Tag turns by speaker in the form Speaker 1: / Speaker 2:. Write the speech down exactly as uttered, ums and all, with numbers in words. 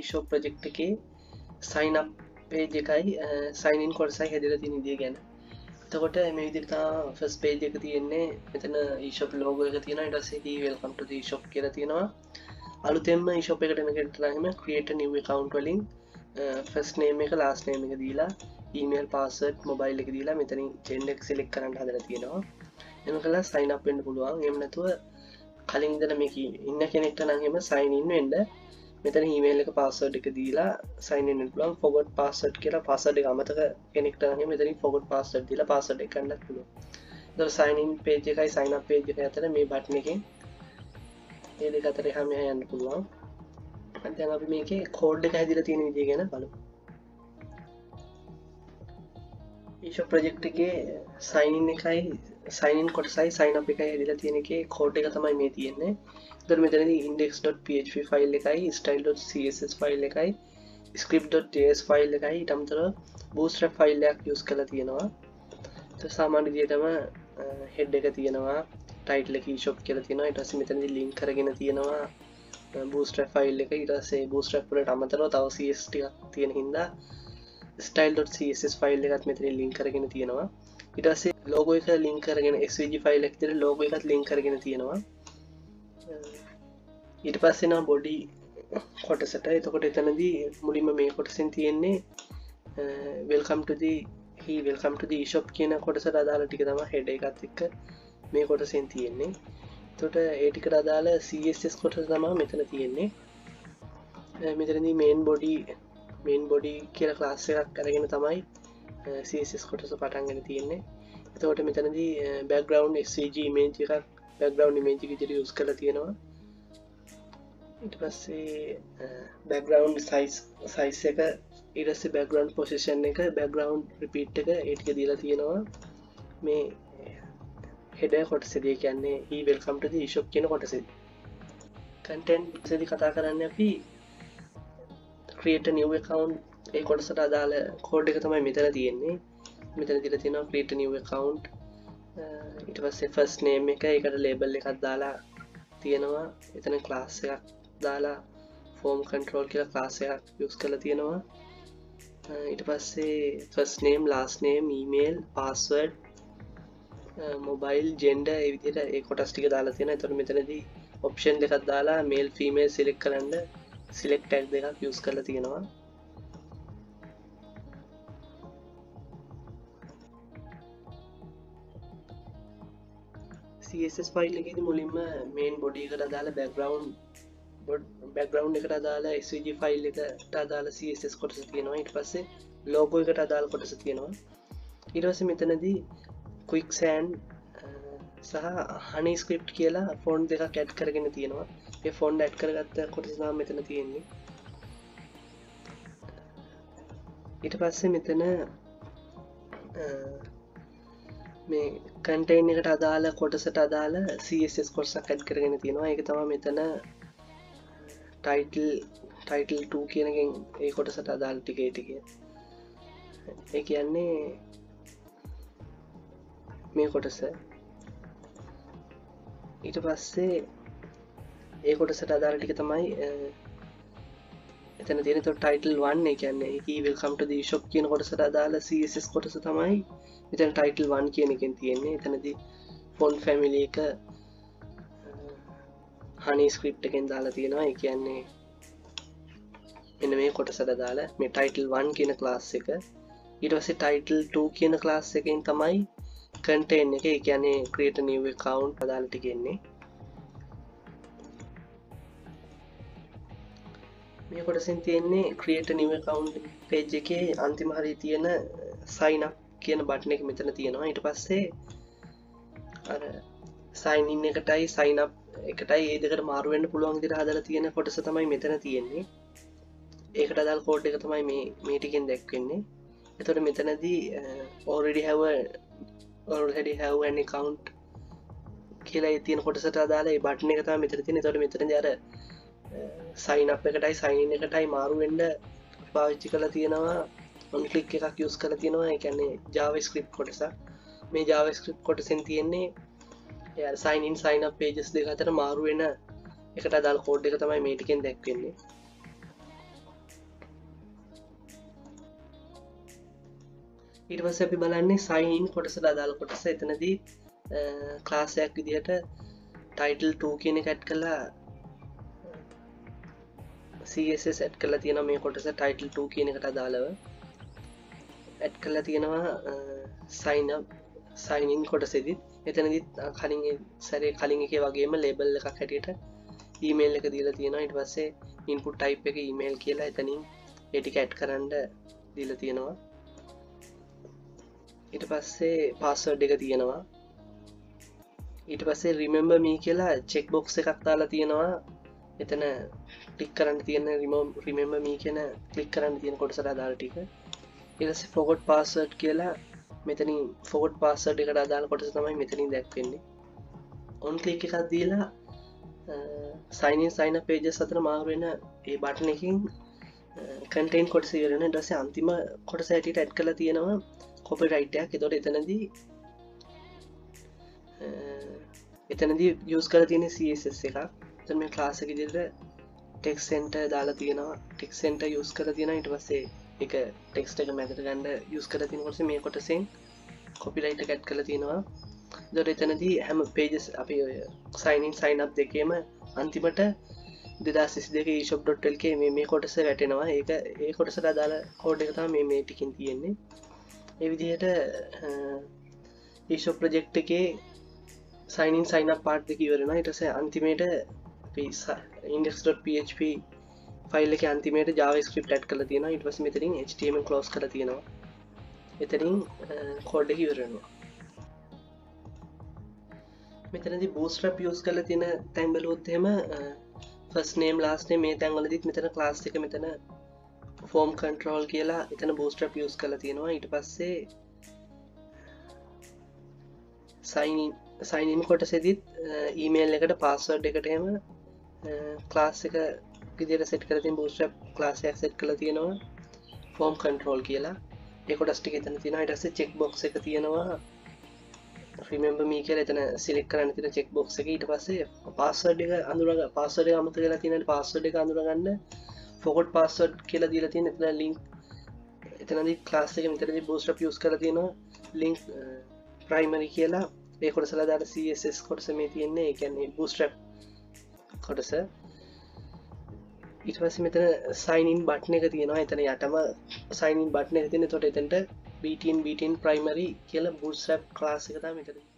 Speaker 1: eShop project එකේ sign up page එකයි sign in කොටසයි හැදලා තියෙන විදිය ගැන. එතකොට මේ විදිහට තමයි first page එක තියෙන්නේ. මෙතන eShop logo එක තියෙනවා. ඊට පස්සේ hey welcome to the eShop කියලා තියෙනවා. අලුතෙන්ම eShop එකට එනකොට නම් create a new account වලින් first name එක last name එක දීලා email password mobile එක දීලා මෙතනින් gender එක select කරන්න හදලා තියෙනවා. එහෙම කළා sign up වෙන්න පුළුවන්. එහෙම නැතුව කලින් ඉඳලා මේක ඉන්න කෙනෙක්ට නම් එහෙම sign in වෙන්න මෙතන email එක password එක දීලා sign in වෙන්න පුළුවන්. forgot password කියලා password එක අමතක කෙනෙක්ට නම් එහෙම මෙතනින් forgot password දීලා password එක ගන්නත් පුළුවන්. ඒතකොට sign in page එකයි sign up page එකයි අතර මේ button එකෙන් මේ දෙක අතර එහා මෙහා යන්න පුළුවන්. දැන් අපි මේකේ code එක හැදිලා තියෙන විදිය ගැන බලමු. eShop project එකේ sign in එකයි sign in කොටසයි sign up එකයි හැදිලා තියෙන එකේ code එක තමයි මේ තියෙන්නේ. එතකොට මෙතනදී index.php file එකයි style.css file එකයි script.js file එකයි ඊට අමතරව bootstrap file එකක් use කරලා තියෙනවා. ඒක සාමාන්‍ය විදිහටම head එක තියෙනවා, title එක eShop කියලා තියෙනවා. ඊට පස්සේ මෙතනදී link කරගෙන තියෙනවා bootstrap file එක. ඊට පස්සේ bootstrap වලට අමතරව තව css ටිකක් තියෙන හින්දා style.css file එකත් මෙතනින් link කරගෙන තියෙනවා. ඊට පස්සේ logo එක link කරගෙන svg file එක විතර logo එකත් link කරගෙන තියෙනවා. ඊට පස්සේ නම් body කොටසට එතකොට එතනදී මුලින්ම මේ කොටසෙන් තියෙන්නේ welcome to the he welcome to the eShop කියන කොටසට අදාළ ටික තමයි head එකත් එක්ක මේ කොටසෙන් තියෙන්නේ. එතකොට ඒ ටිකට අදාළ css කොටස තමයි මෙතන තියෙන්නේ. මෙතනදී main body main body කියලා class එකක් අරගෙන තමයි css කොටස පටන් ගන්න තියෙන්නේ. එතකොට මෙතනදී background svg image එකක් background image එක විදිහට use කරලා තියෙනවා. ඊට පස්සේ background size size එක ඊට පස්සේ background position එක background repeat එක ඒ ටික දීලා තියෙනවා මේ header කොටසේදී. ඒ කියන්නේ he welcome to the eShop කියන කොටසේදී. content කොටසේදී කතා කරන්නේ අපි create a new account ඒ කොටසට අදාළ code එක තමයි මෙතන තියෙන්නේ. මෙතන දීලා තියෙනවා create a new account. ඊට පස්සේ first name එක ඒකට label එකක් දාලා තියෙනවා. එතන class එකක් දාලා form control කියලා class එකක් use කරලා තියෙනවා. ඊට පස්සේ first name last name email password mobile gender ඒ විදිහට ඒ කොටස් ටික දාලා තියෙනවා. එතකොට මෙතනදී option දෙකක් දාලා male female select කරන්න select tag දෙකක් use කරලා තියෙනවා. css file එකේදී මුලින්ම main body එකට අදාළ background background එකට අදාළ svg file එකට අදාළ css කොටස තියෙනවා. ඊට පස්සේ logo එකට අදාළ කොටස තියෙනවා. ඊට පස්සේ මෙතනදී quicksand සහ honey script කියලා font දෙකක් add කරගෙන තියෙනවා. මේ font add කරගත්ත කොටස තමයි මෙතන තියෙන්නේ. ඊට පස්සේ මෙතන මේ contain එකට අදාළ කොටසට අදාළ css කොටසක් add කරගෙන තියෙනවා. ඒක තමයි මෙතන title title two කියන එකෙන් ඒ කොටසට අදාළ ටික ඒ ටික. ඒ කියන්නේ මේ කොටස. ඊට පස්සේ ඒ කොටසට අදාළ ටික තමයි එතන තියෙන. ඒතකොට title one ඒ කියන්නේ he welcome to the eShop කියන කොටසට අදාළ css කොටස තමයි මෙතන title one කියන එකෙන් තියෙන්නේ. එතනදී font family එක honey script එකෙන් දාලා තියෙනවා. ඒ කියන්නේ මෙන්න මේ කොටසට අදාළ මේ title one කියන class එක. ඊට පස්සේ title two කියන class එකෙන් තමයි contain එක ඒ කියන්නේ create a new account අදාළ ටික එන්නේ. මේ කොටසෙන් තියෙන්නේ create a new account page එකේ අන්තිම හරිය තියෙන sign up කියන බටන් එක මෙතන තියෙනවා. ඊට පස්සේ අර sign in එකටයි sign up එකටයි ඒ දෙකට මාරු වෙන්න පුළුවන් විදිහට හදලා තියෙන කොටස තමයි මෙතන තියෙන්නේ. ඒකට අදාළ කෝඩ් එක තමයි මේ මේ ටිකෙන් දැක්වෙන්නේ. එතකොට මෙතනදී already have a already have an account කියලා තියෙන කොටසට අදාළ ඒ බටන් එක තමයි මෙතන තියෙන්නේ. එතකොට මෙතනදී අර sign up එකටයි sign in එකටයි මාරු වෙන්න පාවිච්චි කරලා තියෙනවා on click එකක් use කරලා තියෙනවා. ඒ කියන්නේ javascript කොටසක්. මේ javascript කොටසෙන් තියෙන්නේ ඒ sign in sign up pages දෙක අතර මාරු වෙන එකට අදාළ කෝඩ් එක තමයි මේ ටිකෙන් දැක්වෙන්නේ. ඊට පස්සේ අපි බලන්නේ sign in කොටසට අදාළ කොටස. එතනදී ක්ලාස් එකක් විදිහට title two කියන එක ඇඩ් කරලා css ඇඩ් කරලා තියෙනවා. මේ කොටස title two කියන එකට අදාළව ඇඩ් කරලා තියෙනවා sign up sign in කොටසෙදි. එතනදී කලින් සැරේ කලින් එකේ වගේම label එකක් හැටියට email එක දීලා තියෙනවා. ඊට පස්සේ input type එක email කියලා එතනින් ඒ ටික ඇඩ් කරන්න දීලා තියෙනවා. ඊට පස්සේ password එක තියෙනවා. ඊට පස්සේ remember me කියලා check box එකක් දාලා තියෙනවා. එතන ක්ලික් කරන්න තියෙන remember me කියන ක්ලික් කරන්න තියෙන කොටසට අදාළ ටික. ඊට පස්සේ forgot password කියලා මෙතනින් forgot password එකට අදාළ කොටස තමයි මෙතනින් දැක්වෙන්නේ. on click එකක් දීලා sign in sign up pages අතර මාරු වෙන ඒ බටන් එකකින් content කොටස ඉවර වෙනවා. ඊට පස්සේ අන්තිම කොටස හැටියට ඇඩ් කරලා තියෙනවා copyright එකක්. ඒතකොට එතනදී එතනදී use කරලා තියෙන css එකක්. එතන මේ class එක විදිහට text center දාලා තියෙනවා. text center use කරලා තියෙනවා. ඊට පස්සේ ඒක text එක මැදට ගන්න use කරලා තියෙන කොටස මේ කොටසෙන් copyright එක ඇඩ් කරලා තියෙනවා. එතකොට එතනදී හැම pages අපි ඔය sign in sign up දෙකේම අන්තිමට දෙදාස් විසි දෙක e-shop.lk මේ මේ කොටස වැටෙනවා. ඒක ඒ කොටසට අදාළ කෝඩ් එක තමයි මේ මේ ටිකෙන් තියෙන්නේ. ඒ විදිහට e-shop project එකේ sign in sign up part දෙක ඉවර වෙනවා. ඊට පස්සේ අන්තිමේට අපි index.php ෆයිල් එකේ අන්තිමේට javascript add කරලා තියෙනවා. ඊට පස්සේ මෙතනින් html close කරලා තියෙනවා. එතනින් කෝඩ් එක ඉවර වෙනවා. මෙතනදී bootstrap use කරලා තියෙන තැන් බලුවොත් එහෙම first name last name මේ තැන් වලදීත් මෙතන class එක මෙතන form control කියලා එතන bootstrap use කරලා තියෙනවා. ඊට පස්සේ sign in sign in කොටසෙදිත් email එකට password එකට එහෙම class එක විදිහට set කරලා තියෙන bootstrap class එකක් set කරලා තියෙනවා form control කියලා. ඒ කොටස් ටික එතන තියෙනවා. ඊට පස්සේ check box එක තියෙනවා remember me කියලා එතන select කරන්න තියෙන check box එක. ඊට පස්සේ password එක අඳුරගන්න password එක අමතක කරලා තියෙනවා. password එක අඳුරගන්න forgot password කියලා දීලා තියෙන එතන link එතනදී class එක මෙතනදී bootstrap use කරලා තියෙනවා link primary කියලා. ඒ කොටසලා දාලා css කොටස මේ තියෙන්නේ. ඒ කියන්නේ bootstrap කොටස. ඊට පස්සේ මෙතන sign in button එක තියෙනවා. එතන යටම sign in button එක තියෙන. එතකොට එතනට btn btn primary කියලා bootstrap class එක තමයි මෙතන